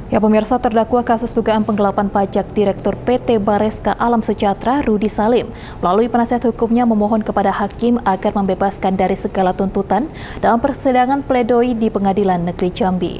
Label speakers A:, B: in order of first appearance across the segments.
A: Ya pemirsa, terdakwa kasus dugaan penggelapan pajak Direktur PT Bareska Alam Sejahtera Rudy Salim melalui penasihat hukumnya memohon kepada hakim agar membebaskan dari segala tuntutan dalam persidangan pledoi di Pengadilan Negeri Jambi.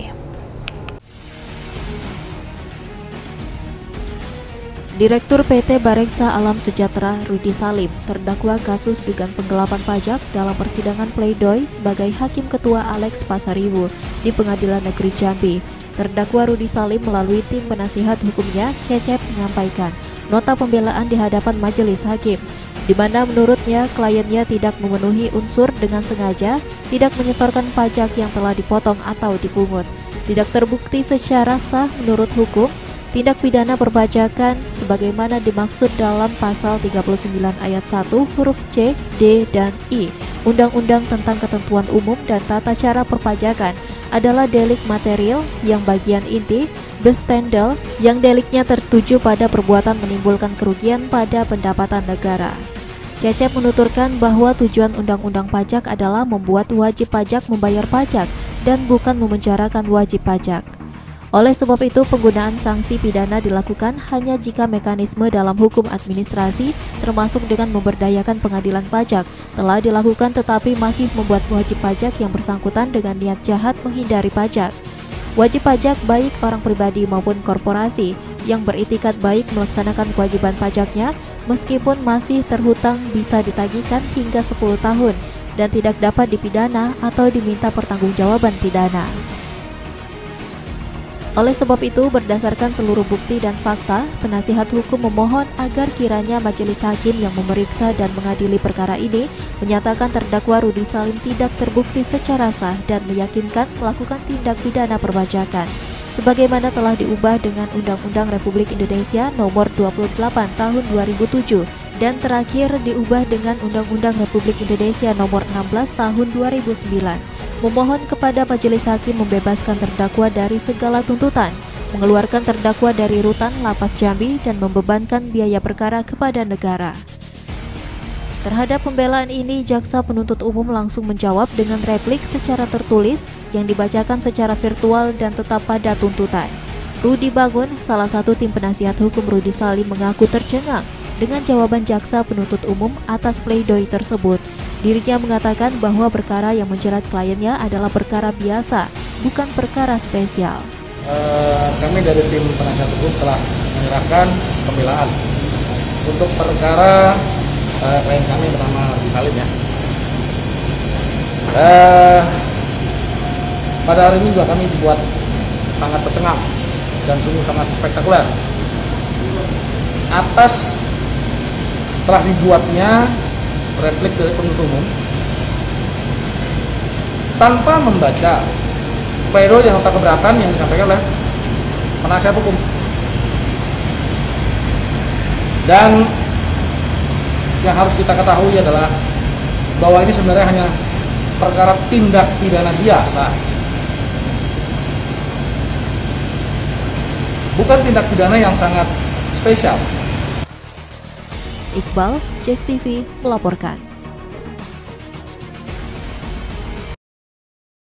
B: Direktur PT Bareska Alam Sejahtera Rudy Salim terdakwa kasus dugaan penggelapan pajak dalam persidangan pledoi sebagai Hakim Ketua Alex Pasaribu di Pengadilan Negeri Jambi. Terdakwa Rudy Salim melalui tim penasihat hukumnya, Cecep, menyampaikan nota pembelaan di hadapan majelis hakim, di mana menurutnya kliennya tidak memenuhi unsur dengan sengaja, tidak menyetorkan pajak yang telah dipotong atau dipungut, tidak terbukti secara sah menurut hukum, tindak pidana perpajakan sebagaimana dimaksud dalam pasal 39 ayat 1 huruf C, D, dan I Undang-Undang tentang Ketentuan Umum dan Tata Cara Perpajakan adalah delik material yang bagian inti, bestendel yang deliknya tertuju pada perbuatan menimbulkan kerugian pada pendapatan negara. Cecep menuturkan bahwa tujuan undang-undang pajak adalah membuat wajib pajak membayar pajak dan bukan memenjarakan wajib pajak. Oleh sebab itu, penggunaan sanksi pidana dilakukan hanya jika mekanisme dalam hukum administrasi, termasuk dengan memberdayakan pengadilan pajak, telah dilakukan tetapi masih membuat wajib pajak yang bersangkutan dengan niat jahat menghindari pajak. Wajib pajak baik orang pribadi maupun korporasi yang beritikat baik melaksanakan kewajiban pajaknya, meskipun masih terhutang bisa ditagihkan hingga 10 tahun dan tidak dapat dipidana atau diminta pertanggungjawaban pidana. Oleh sebab itu, berdasarkan seluruh bukti dan fakta, penasihat hukum memohon agar kiranya majelis hakim yang memeriksa dan mengadili perkara ini menyatakan terdakwa Rudy Salim tidak terbukti secara sah dan meyakinkan melakukan tindak pidana perpajakan, sebagaimana telah diubah dengan Undang-Undang Republik Indonesia Nomor 28 Tahun 2007 dan terakhir diubah dengan Undang-Undang Republik Indonesia Nomor 16 Tahun 2009. Memohon kepada majelis hakim membebaskan terdakwa dari segala tuntutan, mengeluarkan terdakwa dari rutan Lapas Jambi dan membebankan biaya perkara kepada negara. Terhadap pembelaan ini, jaksa penuntut umum langsung menjawab dengan replik secara tertulis yang dibacakan secara virtual dan tetap pada tuntutan. Rudy Bangun, salah satu tim penasihat hukum Rudy Salim, mengaku tercengang dengan jawaban jaksa penuntut umum atas pledoi tersebut. Dirinya mengatakan bahwa perkara yang menjerat kliennya adalah perkara biasa, bukan perkara spesial.
C: Kami dari tim penasihat hukum telah menyerahkan pembelaan untuk perkara klien kami bernama Rudy Salim ya. Pada hari ini juga kami dibuat sangat tercengang dan sungguh sangat spektakuler atas telah dibuatnya replik dari penuntut umum tanpa membaca pledoi dan nota keberatan yang disampaikan oleh penasihat hukum. Dan yang harus kita ketahui adalah bahwa ini sebenarnya hanya perkara tindak pidana biasa, bukan tindak pidana yang sangat spesial.
B: Iqbal, JEK TV melaporkan.